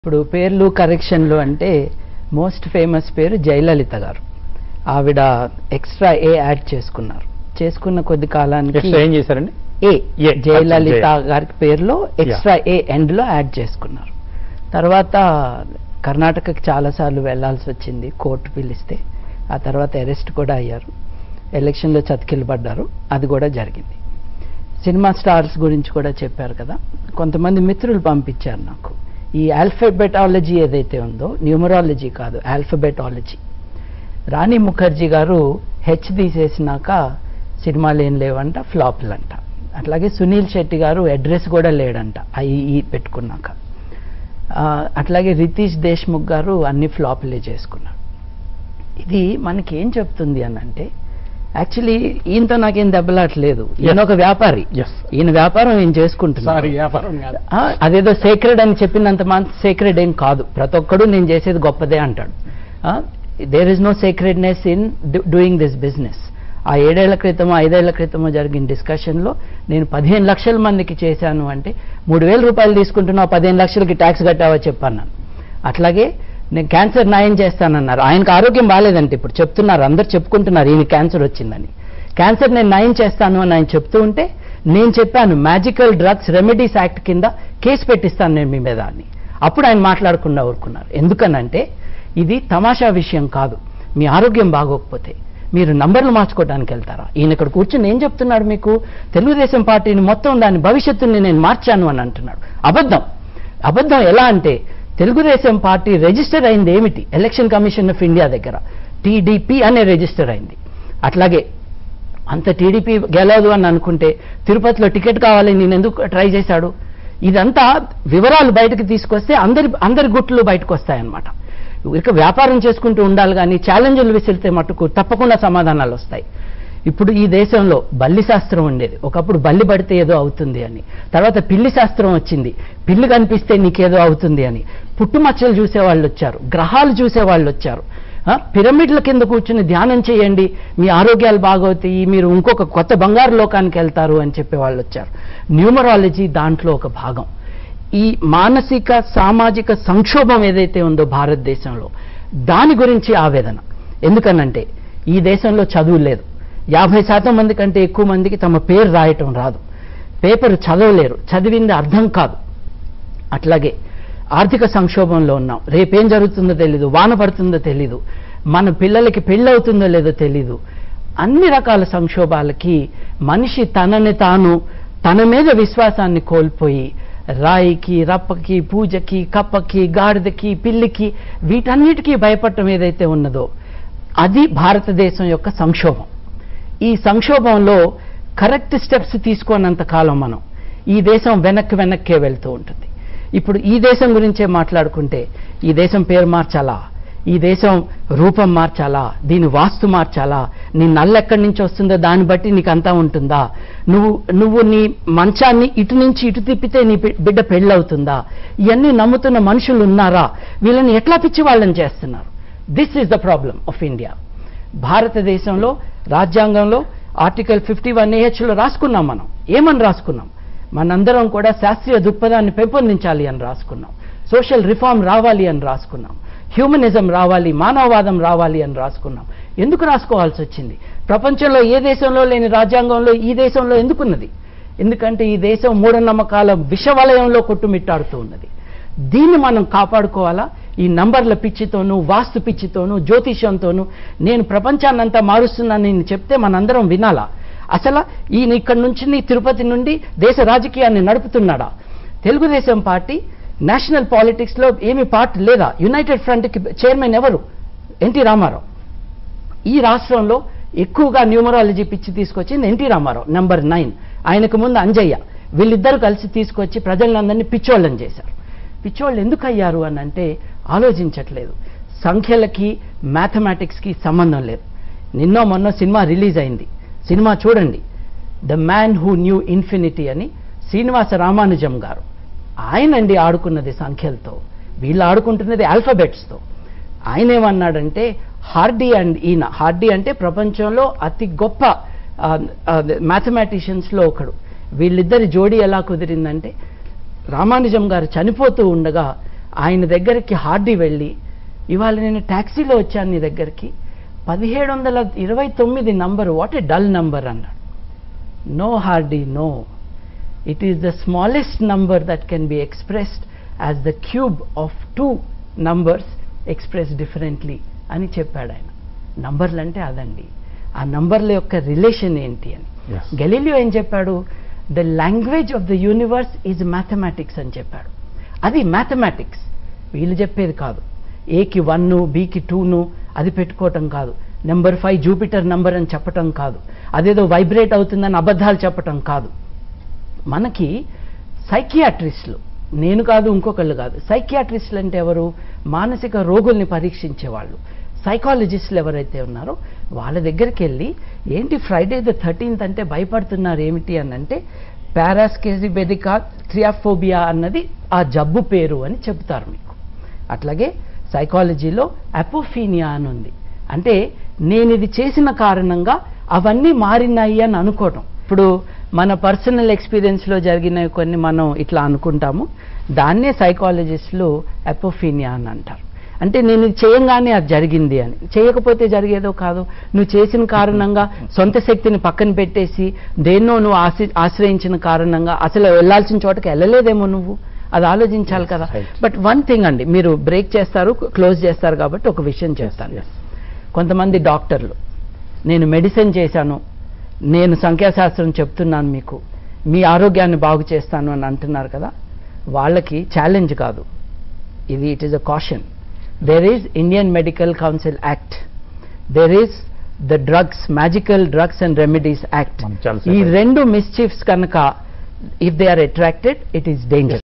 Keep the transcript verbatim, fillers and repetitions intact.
ఇప్పుడు పేర్లు కరెక్షన్లు అంటే మోస్ట్ ఫేమస్ పేరు జయలలిత గారు. ఆవిడ ఎక్స్ట్రా ఏ యాడ్ చేసుకున్నారు. చేసుకున్న కొద్ది కాలానికి ఏం చేశారండి? ఏ జయలలిత గారి పేరులో ఎక్స్ట్రా ఏ ఎండ్ లో యాడ్ చేసుకున్నారు. తర్వాత కర్ణాటకకి చాలాసార్లు వెళ్లాల్సి వచ్చింది కోర్టు పిలిస్తే. ఆ తర్వాత అరెస్ట్ కూడా అయ్యారు. ఎలక్షన్లో చతికిలు పడ్డారు. అది కూడా జరిగింది. సినిమా స్టార్స్ గురించి కూడా చెప్పారు కదా. కొంతమంది మిత్రులు పంపించారు నాకు. ఈ ఆల్ఫబెటాలజీ ఏదైతే ఉందో, న్యూమరాలజీ కాదు, ఆల్ఫబెటాలజీ. రాణి ముఖర్జీ గారు హెచ్ తీసేసినాక సినిమాలు ఏం లేవంట, ఫ్లాప్లు అంట. అట్లాగే సునీల్ శెట్టి గారు అడ్రస్ కూడా లేడంట ఐఈ పెట్టుకున్నాక. అట్లాగే రితీష్ దేశ్ముఖ్ గారు అన్ని ఫ్లాప్లే చేసుకున్నారు. ఇది మనకి ఏం చెప్తుంది అని అంటే, యాక్చువల్లీ ఈయనతో నాకేం దెబ్బలాట్లేదు. ఈయన ఒక వ్యాపారి. ఈయన వ్యాపారం ఈయన చేసుకుంటున్నారు. అదేదో సేక్రెడ్ అని చెప్పినంత మాత్రం సేక్రెడ్ ఏం కాదు. ప్రతి ఒక్కడు నేను చేసేది గొప్పదే అంటాడు. There is no sacredness in doing this business. ఆ ఏడేళ్ల క్రితమో ఐదేళ్ల క్రితమో జరిగిన డిస్కషన్లో నేను పదిహేను లక్షల మందికి చేశాను అంటే, మూడు వేల రూపాయలు తీసుకుంటున్నా పదిహేను లక్షలకి ట్యాక్స్ కట్టావా చెప్పాను. అట్లాగే నేను క్యాన్సర్ నయం చేస్తానన్నారు. ఆయనకు ఆరోగ్యం బాగాలేదంటే ఇప్పుడు చెప్తున్నారు, అందరు చెప్పుకుంటున్నారు ఈయన క్యాన్సర్ వచ్చిందని. క్యాన్సర్ నేను నయం చేస్తాను అని ఆయన చెప్తూ ఉంటే నేను చెప్పాను మ్యాజికల్ డ్రగ్స్ రెమెడీస్ యాక్ట్ కింద కేసు పెట్టిస్తాను నేను మీ మీద అని. అప్పుడు ఆయన మాట్లాడకుండా ఊరుకున్నారు. ఎందుకనంటే ఇది తమాషా విషయం కాదు. మీ ఆరోగ్యం బాగోకపోతే మీరు నంబర్లు మార్చుకోవడానికి వెళ్తారా? ఈయన ఇక్కడ కూర్చొని ఏం చెప్తున్నాడు మీకు, తెలుగుదేశం పార్టీని మొత్తం దాని భవిష్యత్తుని నేను మార్చాను అని అంటున్నాడు. అబద్ధం. అబద్ధం ఎలా అంటే, తెలుగుదేశం పార్టీ రిజిస్టర్ అయింది ఏమిటి? ఎలక్షన్ కమిషన్ ఆఫ్ ఇండియా దగ్గర టీడీపీ అనే రిజిస్టర్ అయింది. అట్లాగే అంత టీడీపీ గెలవదు అని అనుకుంటే తిరుపతిలో టికెట్ కావాలని నేను ఎందుకు ట్రై చేశాడు? ఇదంతా వివరాలు బయటకు తీసుకొస్తే అందరి అందరి గుట్లు బయటకు వస్తాయన్నమాట. ఇక వ్యాపారం చేసుకుంటూ ఉండాలి కానీ ఛాలెంజ్లు విసిరితే మటుకు తప్పకుండా సమాధానాలు వస్తాయి. ఇప్పుడు ఈ దేశంలో బల్లి శాస్త్రం ఉండేది. ఒకప్పుడు బల్లి పడితే ఏదో అవుతుంది అని. తర్వాత పిల్లి శాస్త్రం వచ్చింది. పిల్లి కనిపిస్తే నీకేదో అవుతుంది అని. పుట్టుమచ్చలు చూసేవాళ్ళు వచ్చారు, గ్రహాలు చూసేవాళ్ళు వచ్చారు. పిరమిడ్ల కింద కూర్చుని ధ్యానం చేయండి, మీ ఆరోగ్యాలు బాగవుతాయి, మీరు ఇంకొక కొత్త బంగారు లోకానికి వెళ్తారు అని చెప్పేవాళ్ళు వచ్చారు. న్యూమరాలజీ దాంట్లో ఒక భాగం. ఈ మానసిక సామాజిక సంక్షోభం ఏదైతే ఉందో భారతదేశంలో, దాని గురించి ఆవేదన. ఎందుకనంటే ఈ దేశంలో చదువు లేదు. యాభై శాతం మంది కంటే ఎక్కువ మందికి తమ పేరు రాయటం రాదు. పేపర్ చదవలేరు, చదివింది అర్థం కాదు. అట్లాగే ఆర్థిక సంక్షోభంలో ఉన్నాం. రేపేం జరుగుతుందో తెలీదు, వాన పడుతుందో తెలీదు, మన పిల్లలకి పెళ్ళవుతుందో లేదో తెలీదు. అన్ని రకాల సంక్షోభాలకి మనిషి తనని తాను తన మీద విశ్వాసాన్ని కోల్పోయి రాయికి, రప్పకి, పూజకి, కప్పకి, గాడిదకి, పిల్లికి, వీటన్నిటికీ భయపడటం ఏదైతే ఉన్నదో అది భారతదేశం యొక్క సంక్షోభం. ఈ సంక్షోభంలో కరెక్ట్ స్టెప్స్ తీసుకోనంత కాలం మనం ఈ దేశం వెనక్కి వెనక్కే వెళ్తూ ఉంటుంది. ఇప్పుడు ఈ దేశం గురించే మాట్లాడుకుంటే, ఈ దేశం పేరు మార్చాలా, ఈ దేశం రూపం మార్చాలా, దీని వాస్తు మార్చాలా, నీ నల్ల ఎక్కడి నుంచి వస్తుందో దాన్ని బట్టి నీకు అంతా ఉంటుందా, నువ్వు నువ్వు నీ మంచాన్ని ఇటు నుంచి ఇటు తిప్పితే నీ బిడ్డ పెళ్ళవుతుందా, ఇవన్నీ నమ్ముతున్న మనుషులు ఉన్నారా? వీళ్ళని ఎట్లా పిచ్చి వాళ్ళని చేస్తున్నారు? This is the problem of India. భారతదేశంలో రాజ్యాంగంలో ఆర్టికల్ ఫిఫ్టీ వన్ ఏహెచ్లో రాసుకున్నాం. మనం ఏమని రాసుకున్నాం? మనందరం కూడా శాస్త్రీయ దృక్పథాన్ని పెంపొందించాలి అని రాసుకున్నాం. సోషల్ రిఫార్మ్ రావాలి అని రాసుకున్నాం. హ్యూమనిజం రావాలి, మానవవాదం రావాలి అని రాసుకున్నాం. ఎందుకు రాసుకోవాల్సి వచ్చింది? ప్రపంచంలో ఏ దేశంలో లేని రాజ్యాంగంలో ఈ దేశంలో ఎందుకున్నది? ఎందుకంటే ఈ దేశం మూఢనమ్మకాల విషవలయంలో కొట్టుమిట్టాడుతూ ఉన్నది. దీన్ని మనం కాపాడుకోవాలా? ఈ నంబర్ల పిచ్చితోనూ, వాస్తు పిచ్చితోనూ, జ్యోతిష్యంతోనూ నేను ప్రపంచాన్నంతా మారుస్తున్నాను నేను చెప్తే మనందరం వినాలా? అసలు ఈయన ఇక్కడి నుంచి తిరుపతి నుండి దేశ రాజకీయాన్ని నడుపుతున్నాడా? తెలుగుదేశం పార్టీ నేషనల్ పాలిటిక్స్లో ఏమి పార్ట్ లేదా? యునైటెడ్ ఫ్రంట్కి చైర్మన్ ఎవరు? ఎన్టీ రామారావు. ఈ రాష్ట్రంలో ఎక్కువగా న్యూమరాలజీ పిచ్చి తీసుకొచ్చింది ఎన్టీ రామారావు, నెంబర్ నైన్. ఆయనకు ముందు అంజయ్య. వీళ్ళిద్దరూ కలిసి తీసుకొచ్చి ప్రజలందరినీ పిచ్చోళ్ళని చేశారు. పిచ్చోళ్ళు ఎందుకు అయ్యారు అని అంటే ఆలోచించట్లేదు. సంఖ్యలకి మ్యాథమెటిక్స్కి సంబంధం లేదు. నిన్నో మొన్న సినిమా రిలీజ్ అయింది. సినిమా చూడండి, the man who knew infinity అని శ్రీనివాస రామానుజం గారు. ఆయనండి ఆడుకున్నది సంఖ్యలతో, వీళ్ళు ఆడుకుంటున్నది ఆల్ఫాబెట్స్తో. ఆయన ఏమన్నాడంటే, హార్డీ అండ్ ఈయన, హార్డీ అంటే ప్రపంచంలో అతి గొప్ప మ్యాథమెటిషియన్స్లో ఒకడు. వీళ్ళిద్దరి జోడీ ఎలా కుదిరిందంటే, రామానుజం గారు చనిపోతూ ఉండగా ఆయన దగ్గరికి హార్డీ వెళ్ళి, ఇవాళ నేను ట్యాక్సీలో వచ్చాను నీ దగ్గరికి, పదిహేడు వందల ఇరవై తొమ్మిది number, what a dull number అన్నాడు. No Hardy, no, it is the smallest number that can be expressed as the cube of two numbers express differently అని చెప్పాడు ఆయన. నంబర్లు అంటే అదండి, ఆ నంబర్ల యొక్క రిలేషన్ ఏంటి అని. గెలీలియో ఏం చెప్పాడు, the language of the universe is mathematics అని చెప్పాడు. అది మ్యాథమెటిక్స్, వీళ్ళు చెప్పేది కాదు. ఏకి వన్ను, బీకి టూను అది పెట్టుకోవటం కాదు, నెంబర్ ఫైవ్ జూపిటర్ నంబర్ అని చెప్పటం కాదు, అదేదో వైబ్రేట్ అవుతుందని అబద్ధాలు చెప్పటం కాదు. మనకి సైకియాట్రిస్టులు, నేను కాదు ఇంకొకళ్ళు కాదు, సైకియాట్రిస్టులు అంటే ఎవరు, మానసిక రోగుల్ని పరీక్షించేవాళ్ళు. సైకాలజిస్టులు ఎవరైతే ఉన్నారో వాళ్ళ దగ్గరికి వెళ్ళి, ఏంటి ఫ్రైడే ద థర్టీన్త్ అంటే భయపడుతున్నారు ఏమిటి అని అంటే, పారాస్కెసిబెదికా థ్రియాఫోబియా అన్నది ఆ జబ్బు పేరు అని చెబుతారు మీకు. అట్లాగే సైకాలజీలో అపోఫీనియా అని ఉంది, అంటే నేను ఇది చేసిన కారణంగా అవన్నీ మారినాయి అని అనుకోవటం. ఇప్పుడు మన పర్సనల్ ఎక్స్పీరియన్స్లో జరిగినవి కొన్ని మనం ఇట్లా అనుకుంటాము, దాన్నే సైకాలజిస్టులు అపోఫీనియా అని అంటారు. అంటే నేను ఇది చేయంగానే అది జరిగింది అని, చేయకపోతే జరిగేదో కాదు. నువ్వు చేసిన కారణంగా సొంత శక్తిని పక్కన పెట్టేసి దేన్నో నువ్వు ఆశ్ర ఆశ్రయించిన కారణంగా అసలు వెళ్ళాల్సిన చోటకి వెళ్ళలేదేమో నువ్వు, అది ఆలోచించాలి కదా. బట్ వన్ థింగ్ అండి, మీరు బ్రేక్ చేస్తారు, క్లోజ్ చేస్తారు కాబట్టి ఒక విషయం చేస్తాను. కొంతమంది డాక్టర్లు, నేను మెడిసిన్ చేశాను, నేను సంఖ్యాశాస్త్రం చెప్తున్నాను మీకు, మీ ఆరోగ్యాన్ని బాగు చేస్తాను అని అంటున్నారు కదా, వాళ్ళకి ఛాలెంజ్ కాదు ఇది, it is a caution. There is Indian Medical Council Act, there is the drugs, Magical Drugs and Remedies Act. ఈ రెండు మిస్చీఫ్స్ కనుక if they are attracted, it is dangerous.